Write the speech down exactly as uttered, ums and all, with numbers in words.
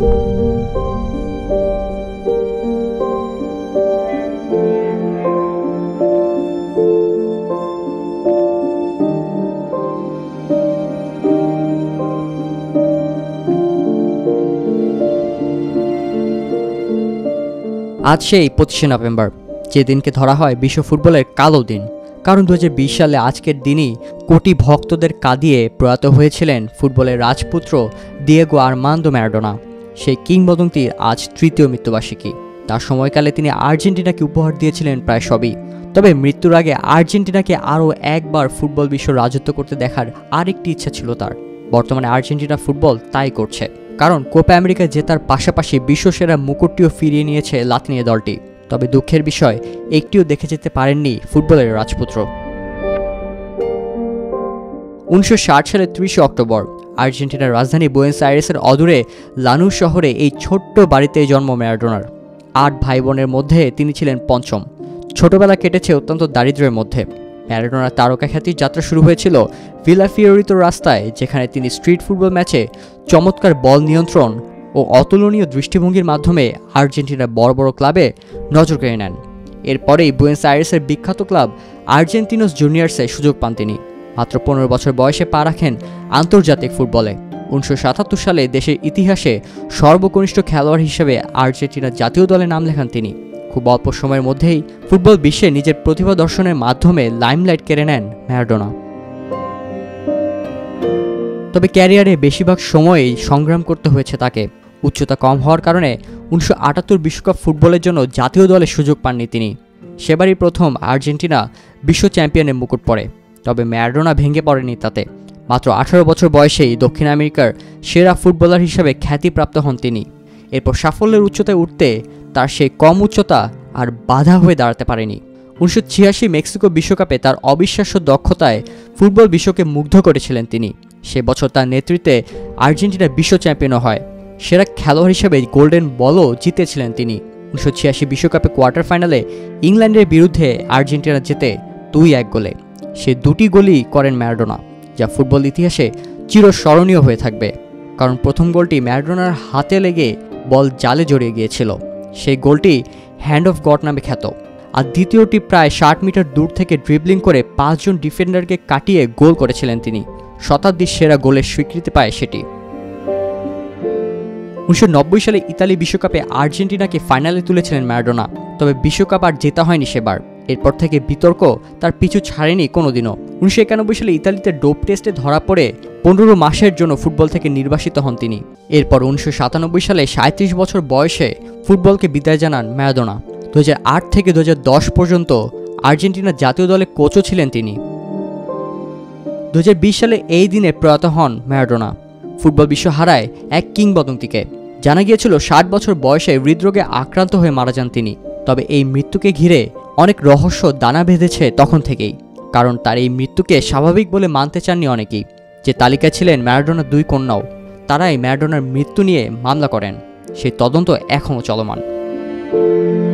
আজ সেই পঁচিশে নভেম্বর, যে দিনকে ধরা হয় বিশ্ব ফুটবলের কালো দিন। কারণ দু হাজার বিশ সালে আজকের দিনই কোটি ভক্তদের কাঁদিয়ে প্রয়াত হয়েছিলেন ফুটবলের রাজপুত্র দিয়েগো আর্মান্দো ম্যারাডোনা। সেই কিংবদন্তির আজ তৃতীয় মৃত্যুবার্ষিকী। তার সময়কালে তিনি আর্জেন্টিনাকে উপহার দিয়েছিলেন প্রায় সবই। তবে মৃত্যুর আগে আর্জেন্টিনাকে আরও একবার ফুটবল বিশ্ব রাজত্ব করতে দেখার আরেকটি ইচ্ছা ছিল তার। বর্তমানে আর্জেন্টিনা ফুটবল তাই করছে, কারণ কোপা আমেরিকা জেতার পাশাপাশি বিশ্বসেরা মুকুটটিও ফিরিয়ে নিয়েছে লাতিনিয়া দলটি। তবে দুঃখের বিষয়, একটিও দেখে যেতে পারেননি ফুটবলের রাজপুত্র। উনিশশো ষাট সালের ত্রিশে অক্টোবর আর্জেন্টিনার রাজধানী বুয়েনোস আইরেসের অদূরে লানুস শহরে এই ছোট্ট বাড়িতে জন্ম ম্যারাডোনার। আট ভাই বোনের মধ্যে তিনি ছিলেন পঞ্চম। ছোটবেলা কেটেছে অত্যন্ত দারিদ্র্যের মধ্যে। ম্যারাডোনার তারকা খ্যাতির যাত্রা শুরু হয়েছিল ভিলা ফিওরিতোর রাস্তায়, যেখানে তিনি স্ট্রিট ফুটবল ম্যাচে চমৎকার বল নিয়ন্ত্রণ ও অতুলনীয় দৃষ্টিভঙ্গির মাধ্যমে আর্জেন্টিনার বড় বড় ক্লাবে নজর কেড়ে নেন। এরপরেই বুয়েনোস আইরেসের বিখ্যাত ক্লাব আর্জেন্টিনোস জুনিয়র্সে সুযোগ পান তিনি। মাত্র পনেরো বছর বয়সে পা রাখেন আন্তর্জাতিক ফুটবলে। উনিশশো সাতাত্তর সালে দেশের ইতিহাসে সর্বকনিষ্ঠ খেলোয়াড় হিসেবে আর্জেন্টিনার জাতীয় দলে নাম লেখান তিনি। খুব অল্প সময়ের মধ্যেই ফুটবল বিশ্বে নিজের প্রতিভা দর্শনের মাধ্যমে লাইমলাইট কেড়ে নেন ম্যারাডোনা। তবে ক্যারিয়ারে বেশিরভাগ সময়ই সংগ্রাম করতে হয়েছে তাকে। উচ্চতা কম হওয়ার কারণে উনিশশো আটাত্তর বিশ্বকাপ ফুটবলের জন্য জাতীয় দলে সুযোগ পাননি তিনি। সেবারই প্রথম আর্জেন্টিনা বিশ্ব চ্যাম্পিয়নের মুকুট পড়ে। তবে ম্যারাডোনা ভেঙে পড়েনি তাতে। মাত্র আঠারো বছর বয়সেই দক্ষিণ আমেরিকার সেরা ফুটবলার হিসেবে খ্যাতিপ্রাপ্ত হন তিনি। এরপর সাফল্যের উচ্চতায় উঠতে তার সেই কম উচ্চতা আর বাধা হয়ে দাঁড়াতে পারেনি। উনিশশো ছিয়াশি মেক্সিকো বিশ্বকাপে তার অবিশ্বাস্য দক্ষতায় ফুটবল বিশ্বকে মুগ্ধ করেছিলেন তিনি। সে বছর তার নেতৃত্বে আর্জেন্টিনা বিশ্ব চ্যাম্পিয়ন হয়। সেরা খেলোয়াড় হিসেবে গোল্ডেন বলও জিতেছিলেন তিনি। উনিশশো ছিয়াশি বিশ্বকাপে কোয়ার্টার ফাইনালে ইংল্যান্ডের বিরুদ্ধে আর্জেন্টিনা জেতে দুই এক গোলে। সে দুটি গোলই করেন ম্যারাডোনা, যা ফুটবল ইতিহাসে চিরস্মরণীয় হয়ে থাকবে। কারণ প্রথম গোলটি ম্যারাডোনার হাতে লেগে বল জালে জড়িয়ে গিয়েছিল। সেই গোলটি হ্যান্ড অফ গড নামে খ্যাত। আর দ্বিতীয়টি প্রায় ষাট মিটার দূর থেকে ড্রিবলিং করে পাঁচজন ডিফেন্ডারকে কাটিয়ে গোল করেছিলেন তিনি। শতাব্দীর সেরা গোলের স্বীকৃতি পায় সেটি। উনিশশো নব্বই সালে ইতালি বিশ্বকাপে আর্জেন্টিনাকে ফাইনালে তুলেছিলেন ম্যারাডোনা। তবে বিশ্বকাপ আর জেতা হয়নি সেবার। এরপর থেকে বিতর্ক তার পিছু ছাড়েনি কোনোদিনও। উনিশশো একানব্বই সালে ইতালিতে ডোপ টেস্টে ধরা পড়ে পনেরো মাসের জন্য ফুটবল থেকে নির্বাসিত হন তিনি। এরপর উনিশশো সাতানব্বই সালে সাঁত্রিশ বছর বয়সে ফুটবলকে বিদায় জানান ম্যারাডোনা। দু হাজার আট থেকে দু হাজার দশ পর্যন্ত আর্জেন্টিনার জাতীয় দলে কোচও ছিলেন তিনি। দু হাজার বিশ সালে এই দিনে প্রয়াত হন ম্যারাডোনা। ফুটবল বিশ্ব হারায় এক কিংবদন্তিকে। জানা গিয়েছিল ষাট বছর বয়সে হৃদরোগে আক্রান্ত হয়ে মারা যান তিনি। তবে এই মৃত্যুকে ঘিরে অনেক রহস্য দানা বেঁধেছে তখন থেকেই। কারণ তার এই মৃত্যুকে স্বাভাবিক বলে মানতে চাননি অনেকেই। যে তালিকায় ছিলেন ম্যারাডোনার দুই কন্যাও, তারাই ম্যারাডোনার মৃত্যু নিয়ে মামলা করেন। সেই তদন্ত এখনও চলমান।